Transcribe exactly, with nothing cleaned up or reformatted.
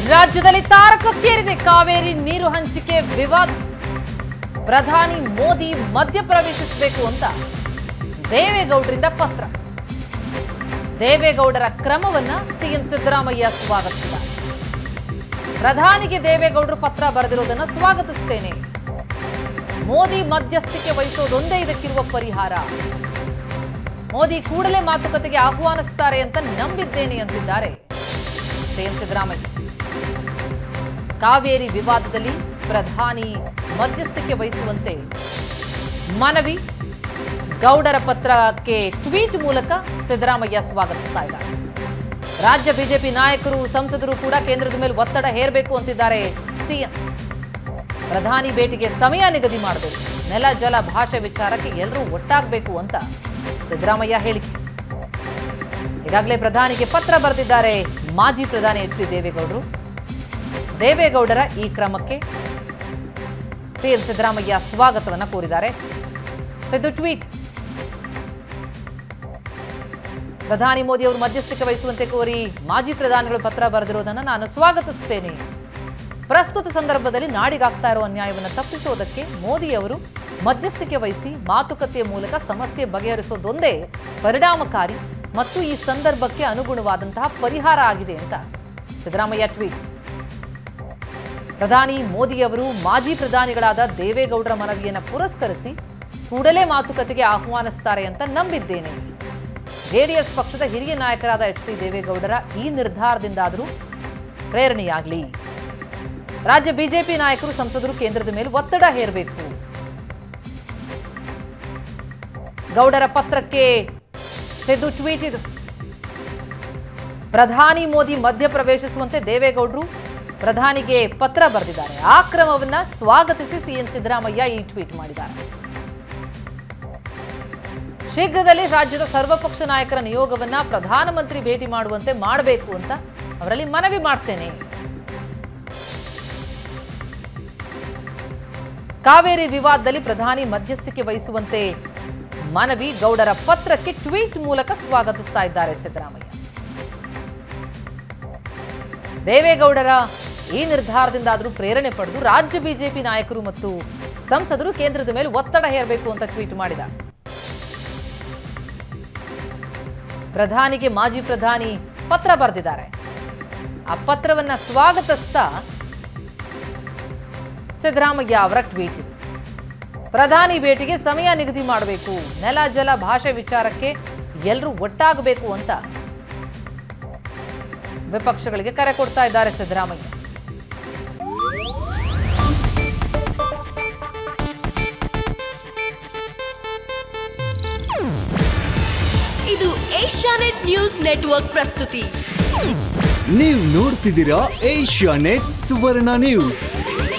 ರಾಜ್ಯದಲ್ಲಿ ತಾರಕಕ್ಕೇರಿದೆ ಕಾವೇರಿ ನೀರು ಹಂಚಿಕೆ ವಿವಾದ. ಪ್ರಧಾನಿ ಮೋದಿ ಮಧ್ಯಪ್ರವೇಶಿಸಬೇಕು ಅಂತ ದೇವೇಗೌಡರಿಂದ ಪತ್ರ. ದೇವೇಗೌಡರ ಕ್ರಮವನ್ನ ಸಿಎಂ ಸಿದ್ದರಾಮಯ್ಯ ಸ್ವಾಗತಿಸಿದ್ದಾರೆ. ಪ್ರಧಾನಿಗೆ ದೇವೇಗೌಡರು ಪತ್ರ ಬರೆದಿರುವುದನ್ನು ಸ್ವಾಗತಿಸುತ್ತೇನೆ. ಮೋದಿ ಮಧ್ಯಸ್ಥಿಕೆ ವಹಿಸೋದೊಂದೇ ಇದಕ್ಕಿರುವ ಪರಿಹಾರ. ಮೋದಿ ಕೂಡಲೇ ಮಾತುಕತೆಗೆ ಆಹ್ವಾನಿಸುತ್ತಾರೆ ಅಂತ ನಂಬಿದ್ದೇನೆ ಅಂತಿದ್ದಾರೆ ಸಿಎಂ ಸಿದ್ದರಾಮಯ್ಯ. ಕಾವೇರಿ ವಿವಾದದಲ್ಲಿ ಪ್ರಧಾನಿ ಮಧ್ಯಸ್ಥಿಕೆ ವಹಿಸುವಂತೆ ಮನವಿ. ಗೌಡರ ಪತ್ರಕ್ಕೆ ಟ್ವೀಟ್ ಮೂಲಕ ಸಿದ್ದರಾಮಯ್ಯ ಸ್ವಾಗತಿಸ್ತಾ ಇದ್ದಾರೆ. ರಾಜ್ಯ ಬಿಜೆಪಿ ನಾಯಕರು, ಸಂಸದರು ಕೂಡ ಕೇಂದ್ರದ ಮೇಲೆ ಒತ್ತಡ ಹೇರಬೇಕು ಅಂತಿದ್ದಾರೆ ಸಿಎಂ. ಪ್ರಧಾನಿ ಭೇಟಿಗೆ ಸಮಯ ನಿಗದಿ ಮಾಡಬೇಕು. ನೆಲ ಜಲ ಭಾಷೆ ವಿಚಾರಕ್ಕೆ ಎಲ್ಲರೂ ಒಟ್ಟಾಗಬೇಕು ಅಂತ ಸಿದ್ದರಾಮಯ್ಯ ಹೇಳಿಕೆ. ಈಗಾಗಲೇ ಪ್ರಧಾನಿಗೆ ಪತ್ರ ಬರೆದಿದ್ದಾರೆ ಮಾಜಿ ಪ್ರಧಾನಿ ಎಚ್ ಡಿ ದೇವೇಗೌಡರು. ದೇವೇಗೌಡರ ಈ ಕ್ರಮಕ್ಕೆ ಸಿಎಂ ಸಿದ್ದರಾಮಯ್ಯ ಸ್ವಾಗತವನ್ನು ಕೋರಿದ್ದಾರೆ. ಸಿದ್ದು ಟ್ವೀಟ್: ಪ್ರಧಾನಿ ಮೋದಿ ಅವರು ಮಧ್ಯಸ್ಥಿಕೆ ವಹಿಸುವಂತೆ ಕೋರಿ ಮಾಜಿ ಪ್ರಧಾನಿಗಳು ಪತ್ರ ಬರೆದಿರುವುದನ್ನು ನಾನು ಸ್ವಾಗತಿಸುತ್ತೇನೆ. ಪ್ರಸ್ತುತ ಸಂದರ್ಭದಲ್ಲಿ ನಾಡಿಗಾಗ್ತಾ ಇರುವ ಅನ್ಯಾಯವನ್ನು ತಪ್ಪಿಸುವುದಕ್ಕೆ ಮೋದಿ ಅವರು ಮಧ್ಯಸ್ಥಿಕೆ ವಹಿಸಿ ಮಾತುಕತೆಯ ಮೂಲಕ ಸಮಸ್ಯೆ ಬಗೆಹರಿಸೋದೊಂದೇ ಪರಿಣಾಮಕಾರಿ ಮತ್ತು ಈ ಸಂದರ್ಭಕ್ಕೆ ಅನುಗುಣವಾದಂತಹ ಪರಿಹಾರ ಆಗಿದೆ ಅಂತ ಸಿದ್ದರಾಮಯ್ಯ ಟ್ವೀಟ್. ಪ್ರಧಾನಿ ಮೋದಿ ಅವರು ಮಾಜಿ ಪ್ರಧಾನಿಗಳಾದ ದೇವೇಗೌಡರ ಮನವಿಯನ್ನು ಪುರಸ್ಕರಿಸಿ ಕೂಡಲೇ ಮಾತುಕತೆಗೆ ಆಹ್ವಾನಿಸುತ್ತಾರೆ ಅಂತ ನಂಬಿದ್ದೇನೆ. ಜೆಡಿಎಸ್ ಪಕ್ಷದ ಹಿರಿಯ ನಾಯಕರಾದ ಎಚ್ ಡಿ ದೇವೇಗೌಡರ ಈ ನಿರ್ಧಾರದಿಂದಾದರೂ ಪ್ರೇರಣೆಯಾಗಲಿ. ರಾಜ್ಯ ಬಿಜೆಪಿ ನಾಯಕರು, ಸಂಸದರು ಕೇಂದ್ರದ ಮೇಲೆ ಒತ್ತಡ ಹೇರಬೇಕು. ಗೌಡರ ಪತ್ರಕ್ಕೆ ಸಿದ್ದು ಟ್ವೀಟ್ ಇದು. ಪ್ರಧಾನಿ ಮೋದಿ ಮಧ್ಯಪ್ರವೇಶಿಸುವಂತೆ ದೇವೇಗೌಡರು ಪ್ರಧಾನಿಗೆ ಪತ್ರ ಬರೆದಿದ್ದಾರೆ. ಆ ಕ್ರಮವನ್ನ ಸ್ವಾಗತಿಸಿ ಸಿಎಂ ಸಿದ್ದರಾಮಯ್ಯ ಈ ಟ್ವೀಟ್ ಮಾಡಿದ್ದಾರೆ. ಶೀಘ್ರದಲ್ಲಿ ರಾಜ್ಯದ ಸರ್ವಪಕ್ಷ ನಾಯಕರ ನಿಯೋಗವನ್ನ ಪ್ರಧಾನಮಂತ್ರಿ ಭೇಟಿ ಮಾಡುವಂತೆ ಮಾಡಬೇಕು ಅಂತ ಅವರಲ್ಲಿ ಮನವಿ ಮಾಡ್ತೇನೆ. ಕಾವೇರಿ ವಿವಾದದಲ್ಲಿ ಪ್ರಧಾನಿ ಮಧ್ಯಸ್ಥಿಕೆ ವಹಿಸುವಂತೆ ಮನವಿ. ಗೌಡರ ಪತ್ರಕ್ಕೆ ಟ್ವೀಟ್ ಮೂಲಕ ಸ್ವಾಗತಿಸ್ತಾ ಇದ್ದಾರೆ ಸಿದ್ದರಾಮಯ್ಯ. ದೇವೇಗೌಡರ ಈ ನಿರ್ಧಾರದಿಂದಾದರೂ ಪ್ರೇರಣೆ ಪಡೆದು ರಾಜ್ಯ ಬಿಜೆಪಿ ನಾಯಕರು ಮತ್ತು ಸಂಸದರು ಕೇಂದ್ರದ ಮೇಲೆ ಒತ್ತಡ ಹೇರಬೇಕು ಅಂತ ಟ್ವೀಟ್ ಮಾಡಿದ್ದಾರೆ. ಪ್ರಧಾನಿಗೆ ಮಾಜಿ ಪ್ರಧಾನಿ ಪತ್ರ ಬರೆದಿದ್ದಾರೆ. ಆ ಪತ್ರವನ್ನ ಸ್ವಾಗತಿಸ್ತಾ ಸಿದ್ದರಾಮಯ್ಯ ಅವರ ಟ್ವೀಟ್ ಇದೆ. ಪ್ರಧಾನಿ ಭೇಟಿಗೆ ಸಮಯ ನಿಗದಿ ಮಾಡಬೇಕು. ನೆಲ ಜಲ ಭಾಷೆ ವಿಚಾರಕ್ಕೆ ಎಲ್ಲರೂ ಒಟ್ಟಾಗಬೇಕು ಅಂತ ವಿಪಕ್ಷಗಳಿಗೆ ಕರೆ ಕೊಡ್ತಾ ಇದ್ದಾರೆ ಸಿದ್ದರಾಮಯ್ಯ. ಇದು ಏಷ್ಯಾನೆಟ್ ನ್ಯೂಸ್ ನೆಟ್ವರ್ಕ್ ಪ್ರಸ್ತುತಿ. ನೀವು ನೋಡ್ತಿದ್ದೀರಾ ಏಷ್ಯಾನೆಟ್ ಸುವರ್ಣ ನ್ಯೂಸ್.